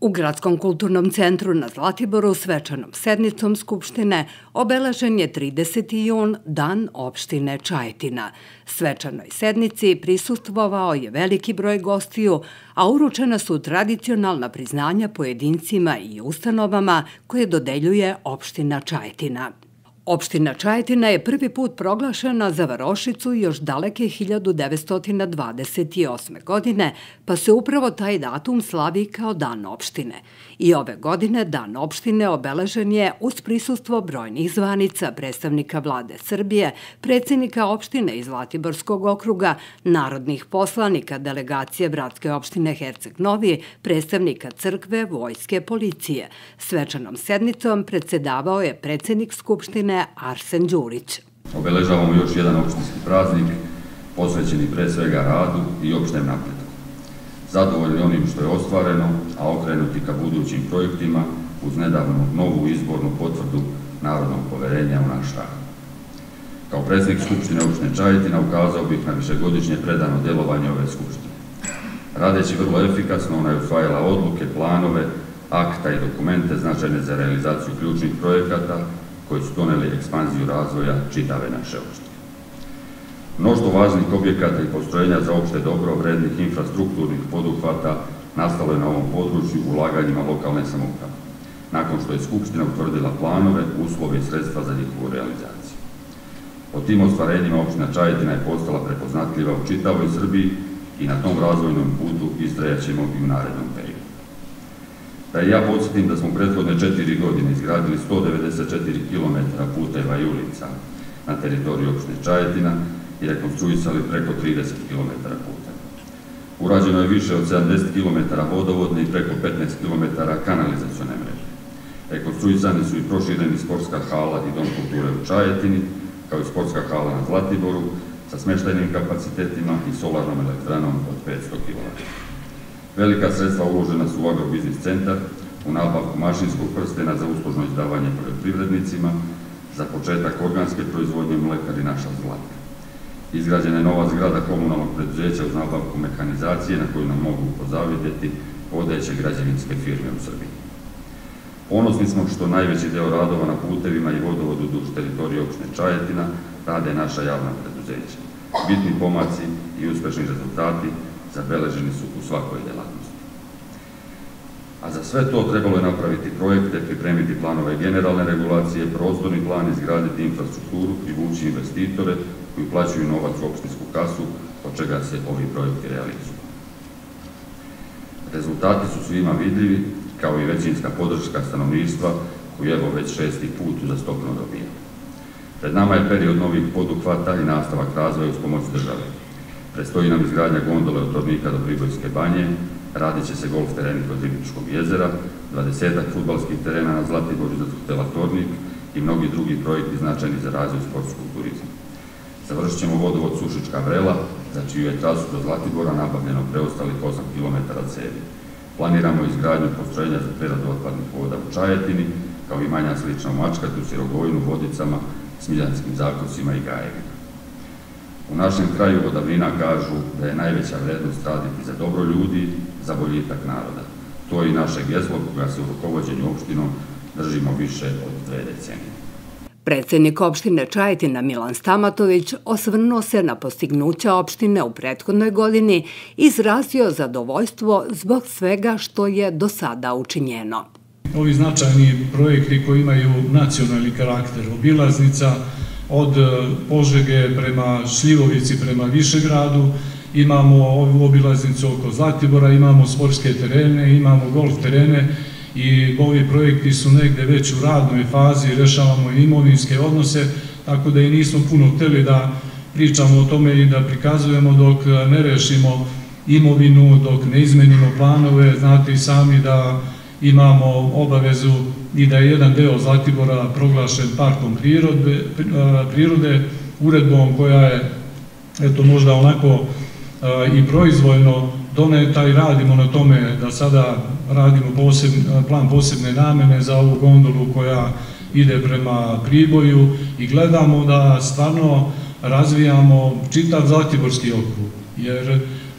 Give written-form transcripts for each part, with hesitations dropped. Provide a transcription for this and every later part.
U Gradskom kulturnom centru na Zlatiboru svečanom sednicom Skupštine obeležen je 30. jun, Dan opštine Čajetina. Svečanoj sednici prisustvovao je veliki broj gostiju, a uručena su tradicionalna priznanja pojedincima i ustanovama koje dodeljuje opština Čajetina. Opština Čajetina je prvi put proglašena za varošicu još daleke 1928. godine, pa se upravo taj datum slavi kao Dan opštine. I ove godine Dan opštine obeležen je uz prisustvo brojnih zvanica, predstavnika vlade Srbije, predsjednika opštine iz Zlatiborskog okruga, narodnih poslanika, delegacije Bratske opštine Herceg Novi, predstavnika crkve, vojske, policije. Svečanom sednicom predsedavao je predsjednik Skupštine Arsen Đurić. Obeležavamo još jedan opštinski praznik, posvećeni pre svega radu i opštem napretku. Zadovoljni onim što je ostvareno, a okrenuti ka budućim projektima uz nedavnu novu izbornu potvrdu narodnog poverenja u naš rad. Kao predsjednik Skupštine opštine Čajetina ukazao bih na višegodišnje predano djelovanje ove Skupštine. Radeći vrlo efikasno, ona je usvajala odluke, planove, akta i dokumente značajne za realizaciju ključnih projekata koji su doneli ekspanziju razvoja čitave naše opštine. Mnoštvo važnih objekata i postrojenja za opšte dobro, vrednih infrastrukturnih poduhvata nastalo je na ovom području ulaganjima lokalne samouprave, nakon što je Skupština utvrdila planove, uslove i sredstva za njihovu realizaciju. Po tim ostvarenjima opština Čajetina je postala prepoznatljiva u čitavoj Srbiji i na tom razvojnom putu istrajaćemo i u narednom periodu. Da i ja podsjetim da smo prethodne 4 godine izgradili 194 km puteva i ulica na teritoriji opštine Čajetina i rekonstruisali preko 30 km puteva. Urađeno je više od 70 km vodovodne i preko 15 km kanalizacione mreže. Rekonstruisani su i prošireni sportska hala i dom kulture u Čajetini, kao i sportska hala na Zlatiboru, sa smeštajnim kapacitetima i solarnom elektranom od 500 kW. Velika sredstva uložena su u agrobiznis centar, u nabavku mašinskog prstena za uslužno izdavanje poljoprivrednicima, za početak organske proizvodnje mlekari Naša Zlata. Izgrađena je nova zgrada komunalnog preduzeća uz nabavku mehanizacije na koju nam mogu pozavidjeti vodeće građevinske firme u Srbiji. Ponosni smo što najveći deo radova na putevima i vodovodu duž teritorije opštine Čajetina rade naša javna preduzeća. Bitni pomaci i uspešni rezultati zabeleženi su u svakoj delatnosti. A za sve to trebalo je napraviti projekte, pripremiti planove generalne regulacije, prostorni plan, izgraditi infrastrukturu, privući investitore koji uplaćuju novac u opštinsku kasu, od čega se ovi projekti realizuju. Rezultati su svima vidljivi, kao i većinska podrška stanovništva, koju evo već 6. put uzastopno dobija. Pred nama je period novih poduhvata i nastavak razvoja uz pomoć države. Predstoji nam izgradnja gondole od Tornika do Pribojske banje, radit će se golf tereni kod Ribničkog jezera, 20 fudbalskih terena na Zlatiboru iznad hotela Tornik i mnogi drugi projekti značajni za razvoj sportskog turizma. Završit ćemo vodovod Sušička Vrela, za čiju je trasu do Zlatibora nabavljeno preostalih 8 km cevi. Planiramo izgradnju postrojenja za preradu otpadnih voda u Čajetini, kao i manja slična u Mačkatu, Sirogojnu, Vodicama, Smiljanskim zakosima i Gajevima. U našem kraju od davnina kažu da je najveća vrednost raditi za dobro ljudi, za boljitak naroda. To je i naše geslo koga se u rukovođenju opštinom držimo više od 2 decenije. Predsjednik opštine Čajetina Milan Stamatović osvrnuo se na postignuća opštine u prethodnoj godini i izrazio zadovoljstvo zbog svega što je do sada učinjeno. Ovi značajni projekti koji imaju nacionalni karakter, obilaznica od Požege prema Šljivovici, prema Višegradu, imamo ovu obilaznicu oko Zlatibora, imamo sportske terene, imamo golf terene i ovi projekti su negde već u radnoj fazi, rešavamo imovinske odnose, tako da i nismo puno hteli da pričamo o tome i da prikazujemo dok ne rešimo imovinu, dok ne izmenimo planove. Znate i sami da imamo obavezu i da je jedan deo Zlatibora proglašen parkom prirode, uredbom koja je možda onako i proizvoljno doneta i radimo na tome da sada radimo plan posebne namene za ovu gondolu koja ide prema Priboju i gledamo da stvarno razvijamo čitav Zlatiborski okrug, jer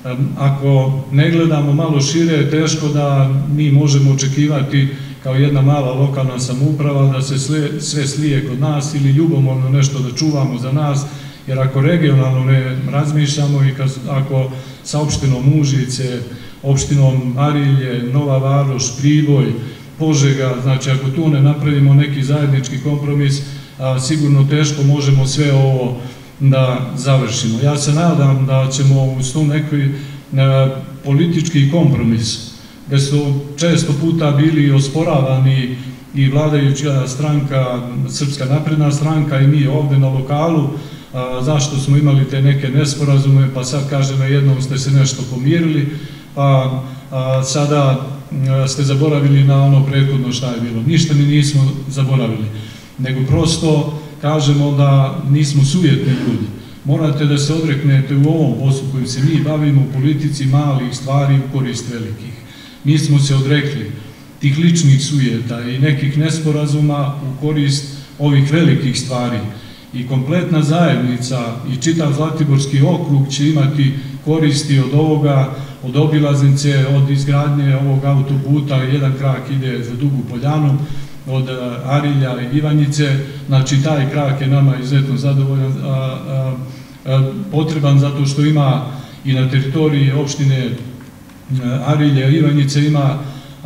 Ako ne gledamo malo šire, teško da mi možemo očekivati kao jedna mala lokalna samouprava da se sve slije kod nas ili ljubomorno nešto da čuvamo za nas, jer ako regionalno ne razmišljamo i ako sa opštinom Užice, opštinom Arilje, Nova Varoš, Priboj, Požega, znači ako tu ne napravimo neki zajednički kompromis, sigurno teško možemo sve ovo da završimo. Ja se nadam da ćemo uz tu neki politički kompromis, gde su često puta bili osporavani i vladajuća stranka, Srpska napredna stranka i mi ovde na lokalu, zašto smo imali te neke nesporazume, pa sad kažem jednom ste se nešto pomirili, pa sada ste zaboravili na ono prethodno šta je bilo. Ništa ni nismo zaboravili, nego prosto kažemo da nismo sujetni ljudi. Morate da se odreknete u ovom poslu kojim se mi bavimo u politici malih stvari u korist velikih. Mi smo se odrekli tih ličnih sujeta i nekih nesporazuma u korist ovih velikih stvari. I kompletna zajednica i čitav Zlatiborski okrug će imati koristi od ovoga, od obilaznice, od izgradnje ovog autoputa, jedan krak ide za Dugu Poljanu, od Arilja i Ivanjice, znači taj krak je nama izuzetno zadovoljan, potreban zato što ima i na teritoriji opštine Arilja i Ivanjice ima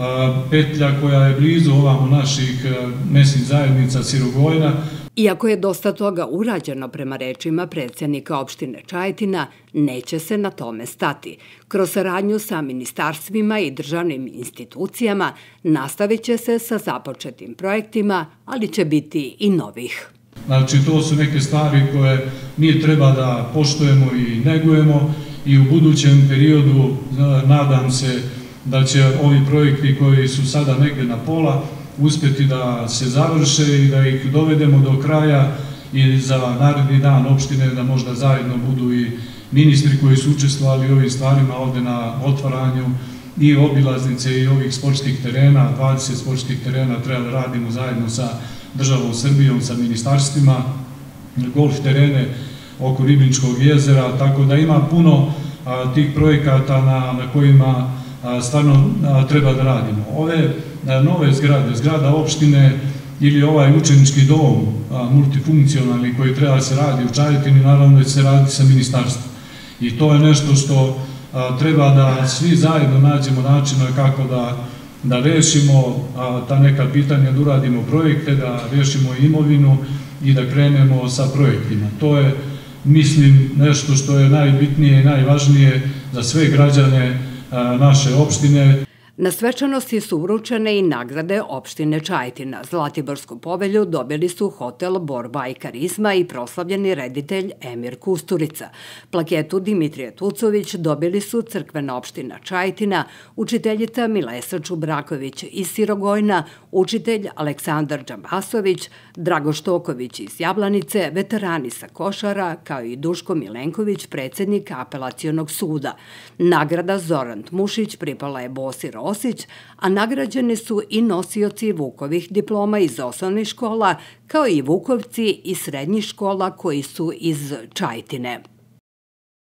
petlja koja je blizu ovamo naših mesnih zajednica Sirogojna. Iako je dosta toga urađeno prema rečima predsjednika opštine Čajetina, neće se na tome stati. Kroz saradnju sa ministarstvima i državnim institucijama nastavit će se sa započetim projektima, ali će biti i novih. Znači, to su neke stvari koje mi treba da poštujemo i negujemo i u budućem periodu nadam se da će ovi projekti koji su sada negde na pola uspjeti da se završe i da ih dovedemo do kraja i za naredni dan opštine da možda zajedno budu i ministri koji su učestvovali u ovim stvarima ovde na otvaranju i obilaznice i ovih sportskih terena, 20 sportskih terena treba da radimo zajedno sa državom Srbijom, sa ministarstvima, golf terene oko Ribničkog jezera, tako da ima puno tih projekata na kojima stvarno treba da radimo. Ove nove zgrade, zgrada opštine ili ovaj učenički dom multifunkcionalni koji treba da se radi u Čajetini, naravno da će se raditi sa ministarstvom. I to je nešto što treba da svi zajedno nađemo načina kako da rešimo ta neka pitanja, da uradimo projekte, da rešimo imovinu i da krenemo sa projektima. To je, mislim, nešto što je najbitnije i najvažnije za sve građane naše opštine. Na svečanosti su uručene i nagrade opštine Čajetina. Zlatiborsku povelju dobili su hotel Borba i karizma i proslavljeni reditelj Emir Kusturica. Plaketu Dimitrije Tucović dobili su crkvena opština Čajetina, učiteljica Milesa Čubraković iz Sirogojna, učitelj Aleksandar Džambasović, Drago Štoković iz Jablanice, veterani sa Košara, kao i Duško Milenković, predsjednik Apelacionog suda. Nagrada Zoran Tmušić pripala je Bosi Rosić, a nagrađeni su i nosioci Vukovih diploma iz osnovnih škola, kao i Vukovci iz srednjih škola koji su iz Čajetine.